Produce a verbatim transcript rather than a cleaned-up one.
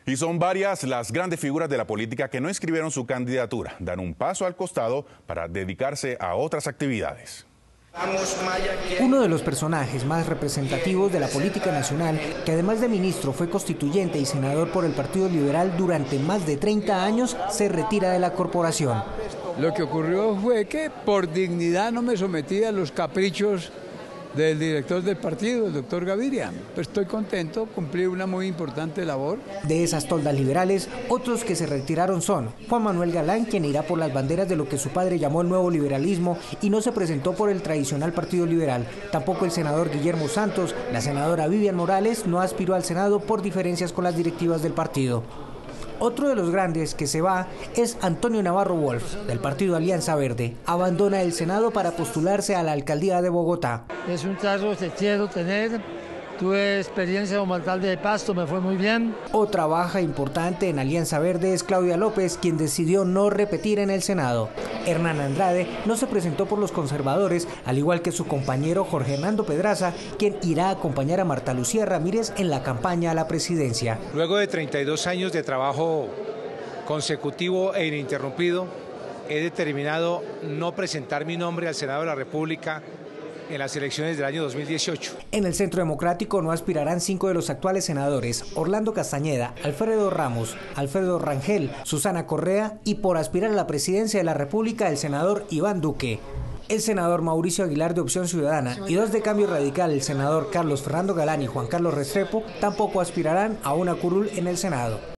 Y son varias las grandes figuras de la política que no inscribieron su candidatura, dan un paso al costado para dedicarse a otras actividades. Uno de los personajes más representativos de la política nacional, que además de ministro fue constituyente y senador por el Partido Liberal durante más de treinta años, se retira de la corporación. Lo que ocurrió fue que por dignidad no me sometí a los caprichos del director del partido, el doctor Gaviria. Pues estoy contento, cumplí una muy importante labor. De esas toldas liberales, otros que se retiraron son Juan Manuel Galán, quien irá por las banderas de lo que su padre llamó el nuevo liberalismo y no se presentó por el tradicional Partido Liberal. Tampoco el senador Guillermo Santos, la senadora Vivian Morales no aspiró al Senado por diferencias con las directivas del partido. Otro de los grandes que se va es Antonio Navarro Wolf, del partido Alianza Verde. Abandona el Senado para postularse a la alcaldía de Bogotá. Es un cargo que quiero tener. Tuve experiencia como alcalde de Pasto, me fue muy bien. Otra baja importante en Alianza Verde es Claudia López, quien decidió no repetir en el Senado. Hernán Andrade no se presentó por los conservadores, al igual que su compañero Jorge Hernando Pedraza, quien irá a acompañar a Marta Lucía Ramírez en la campaña a la presidencia. Luego de treinta y dos años de trabajo consecutivo e ininterrumpido, he determinado no presentar mi nombre al Senado de la República en las elecciones del año dos mil dieciocho. En el Centro Democrático no aspirarán cinco de los actuales senadores: Orlando Castañeda, Alfredo Ramos, Alfredo Rangel, Susana Correa y, por aspirar a la presidencia de la República, el senador Iván Duque. El senador Mauricio Aguilar de Opción Ciudadana y dos de Cambio Radical, el senador Carlos Fernando Galán y Juan Carlos Restrepo, tampoco aspirarán a una curul en el Senado.